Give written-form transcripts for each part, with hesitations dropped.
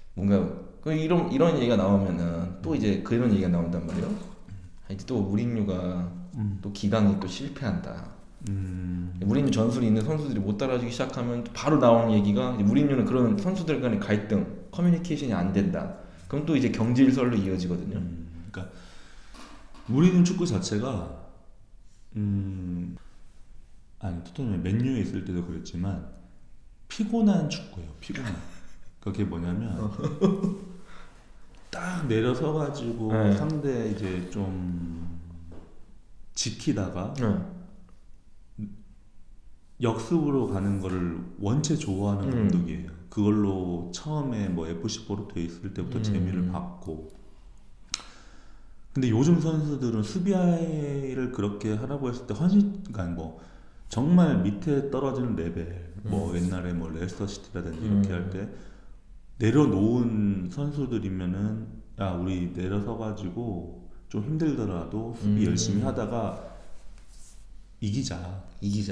뭔가 이런 얘기가 나오면은 또 이제 그런 얘기가 나온단 말이에요. 이제 또 무리뉴가 또 기강이 또 실패한다. 무리뉴 전술이 있는 선수들이 못 따라주기 시작하면 또 바로 나오는 얘기가 이제 무리뉴는 그런 선수들 간의 갈등, 커뮤니케이션이 안 된다. 그럼 또 이제 경질설로 이어지거든요. 그러니까 무리뉴 축구 자체가 아니 토트넘이 맨유에 있을 때도 그랬지만 피곤한 축구예요. 피곤한. 그게 뭐냐면 딱 내려서 가지고 네. 상대 이제 좀 지키다가 역습으로 가는 거를 원체 좋아하는 감독이에요. 그걸로 처음에 뭐 FC 포르투에 있을 때부터 재미를 봤고. 근데 요즘 선수들은 수비를 그렇게 하라고 했을 때 훨씬, 그러니까 뭐 정말 밑에 떨어지는 레벨, 뭐 옛날에 뭐 레스터 시티라든지 이렇게 할 때 내려놓은 선수들이면은 야 우리 내려서 가지고 좀 힘들더라도 수비 열심히 하다가 이기자.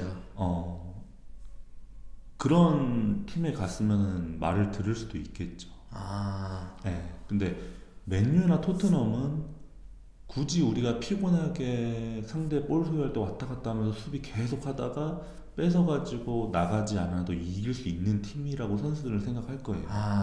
그런 팀에 갔으면 말을 들을 수도 있겠죠. 네. 근데 맨유나 토트넘은 굳이 우리가 피곤하게 상대 볼 소유할 때 왔다 갔다 하면서 수비 계속 하다가 뺏어가지고 나가지 않아도 이길 수 있는 팀이라고 선수들은 생각할 거예요.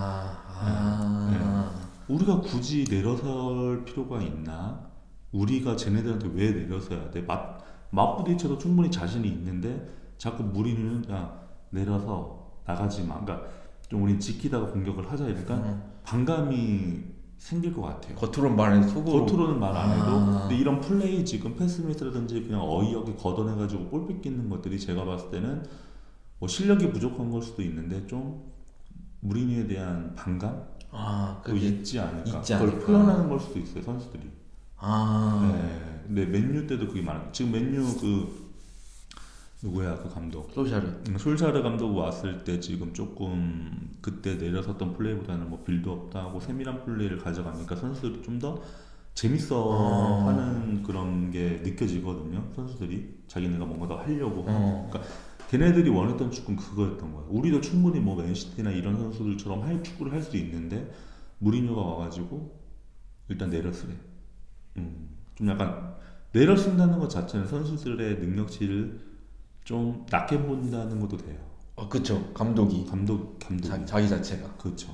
네. 우리가 굳이 내려설 필요가 있나? 우리가 쟤네들한테 왜 내려서야 돼? 맞부딪혀도 충분히 자신이 있는데 자꾸 무리뉴는 야 내려서 나가지 마. 그러니까 좀 우리 지키다가 공격을 하자 이러니까 반감이 생길 것 같아요. 겉으로는 말 안 해도 속으로. 겉으로는 말 안 해도. 근데 이런 플레이 지금 패스미스라든지 그냥 어이없게 걷어내가지고 볼 뺏기는 것들이 제가 봤을 때는 뭐 실력이 부족한 걸 수도 있는데 좀 무리뉴에 대한 반감? 또 있지 않을까. 그걸 표현하는 걸 수도 있어요 선수들이. 네. 근데 맨유 때도 그게 많아요. 지금 맨유 그 누구야 그 감독 솔샤르 감독 왔을 때 지금 조금 그때 내려섰던 플레이보다는 뭐 빌드업도 하고 세밀한 플레이를 가져가니까 선수들이 좀 더 재밌어 하는 그런 게 느껴지거든요. 선수들이 자기네가 뭔가 더 하려고 그러니까 걔네들이 원했던 축구는 그거였던 거예요. 우리도 충분히 뭐 맨시티나 이런 선수들처럼 축구를 할 수 있는데 무리뉴가 와가지고 일단 내려쓰래. 좀 약간 내려쓴다는 것 자체는 선수들의 능력치를 좀 낮게 본다는 것도 돼요. 그쵸. 감독이. 자기 자체가. 그렇죠.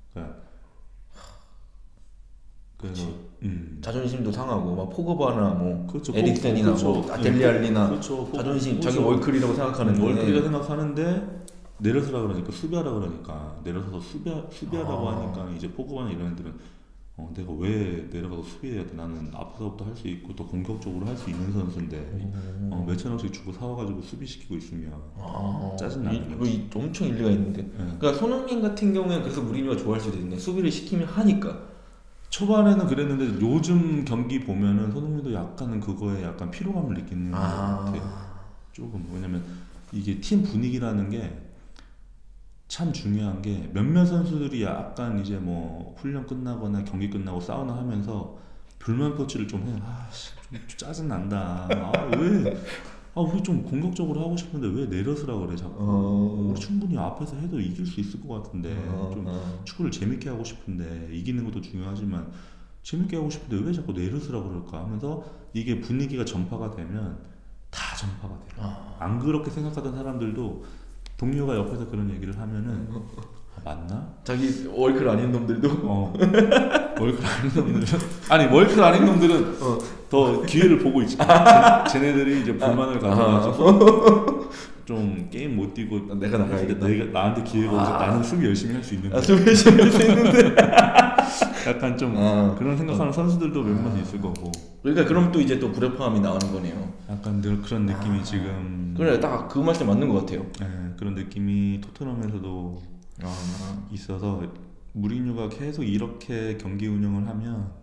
그래서 자존심도 상하고 막 포그바나 뭐 그렇죠. 에릭센이나 뭐 델리알리나 그렇죠. 자존심 자기 월클이라고 생각하는데 월클이라고 생각하는데 내려서라 그러니까 수비하라 그러니까 내려서서 수비하라고 하니까 이제 포그바나 이런 애들은 내가 왜 내려가서 수비해야 돼? 나는 앞서부터 할 수 있고 더 공격적으로 할 수 있는 선수인데 몇천 원씩 주고 사와가지고 수비시키고 있으면 짜증나는 거지. 이거 엄청 일리가 있는데. 그러니까 손흥민 같은 경우에 그래서 무리뉴가 좋아할 수도 있네. 수비를 시키면 하니까. 초반에는 그랬는데 요즘 경기 보면은 손흥민도 약간은 그거에 약간 피로감을 느끼는 것 같아요. 조금. 왜냐면 이게 팀 분위기라는 게 참 중요한 게 몇몇 선수들이 약간 이제 뭐 훈련 끝나거나 경기 끝나고 사우나 하면서 불만 표출을 좀 해요. 좀 짜증 난다. 우리 좀 공격적으로 하고 싶은데 왜 내려서라 그래 자꾸. 우리 충분히 앞에서 해도 이길 수 있을 것 같은데 좀 축구를 재밌게 하고 싶은데 이기는 것도 중요하지만 재밌게 하고 싶은데 왜 자꾸 내려서라 그럴까 하면서 이게 분위기가 전파가 되면 다 전파가 돼요. 안 그렇게 생각하던 사람들도 동료가 옆에서 그런 얘기를 하면은 맞나? 자기 월클 아닌 놈들도 월클 아닌 놈들은 아니 월클 아닌 놈들은 더 기회를 보고 있지. 쟤네들이 이제 불만을 가져가지고 좀 게임 못 뛰고 내가 나가야겠다. 나한테 기회가 오서 나는 수비 열심히 할 수 있는데. 수비 열심히 할 수 있는데. 약간 좀 그런 생각하는 선수들도 몇몇 있을 거고. 그러니까 그럼 또 이제 또 불협화음이 나오는 거네요. 약간 늘 그런 느낌이 지금. 그래 딱 그 말씀 맞는 것 같아요. 네, 그런 느낌이 토트넘에서도 있어서 무리뉴가 계속 이렇게 경기 운영을 하면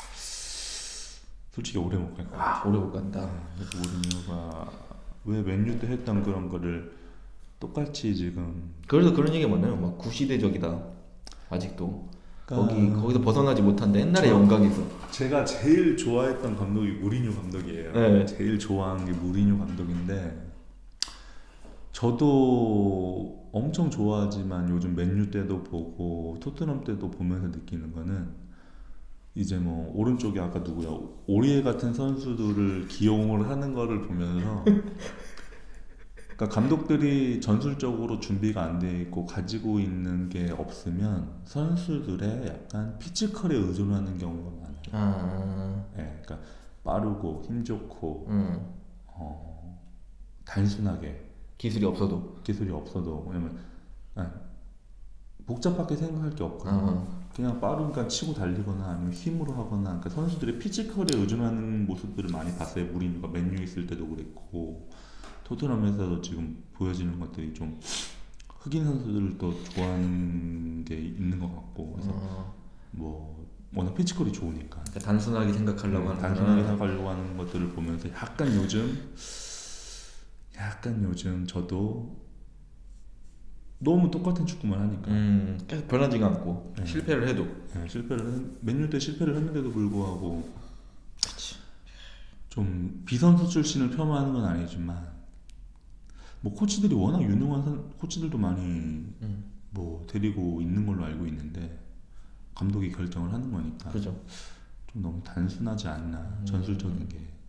솔직히 오래 못 갈 것 같아. 오래 못 간다. 무리뉴가 왜 맨유 때 했던 그런 거를 똑같이 지금. 그래서 그런 얘기가 많아요. 막 구시대적이다. 아직도. 거기서 벗어나지 못한다. 옛날의 영광에서. 제가 제일 좋아했던 감독이 무리뉴 감독이에요. 제일 좋아하는 게 무리뉴 감독인데 저도 엄청 좋아하지만 요즘 맨유 때도 보고 토트넘 때도 보면서 느끼는 거는 이제 뭐 오른쪽에 아까 누구야 오리에 같은 선수들을 기용을 하는 거를 보면서 그러니까 감독들이 전술적으로 준비가 안 돼 있고 가지고 있는 게 없으면 선수들의 약간 피지컬에 의존하는 경우가 많아요. 네, 그러니까 빠르고 힘 좋고 단순하게 기술이 없어도 왜냐면 복잡하게 생각할 게 없거든요. 그냥 빠르니까 치고 달리거나 아니면 힘으로 하거나 그러니까 선수들의 피지컬에 의존하는 모습들을 많이 봤어요. 무리뉴가 맨유 있을 때도 그랬고 토트넘에서도 지금 보여지는 것들이 좀 흑인 선수들을 또 좋아하는 게 있는 것 같고 그래서 뭐 워낙 피지컬이 좋으니까 그러니까 단순하게 생각하려고 하는 단순하게 생각하려고 하는 것들을 보면서 약간 요즘 저도 너무 똑같은 축구만 하니까 계속 변하지가 않고 실패를 해도 맨유 때 실패를 했는데도 불구하고 그치. 좀 비선수 출신을 폄하하는 건 아니지만 뭐 코치들이 워낙 유능한 코치들도 많이 뭐 데리고 있는 걸로 알고 있는데 감독이 결정을 하는 거니까 그죠. 좀 너무 단순하지 않나 전술적인 게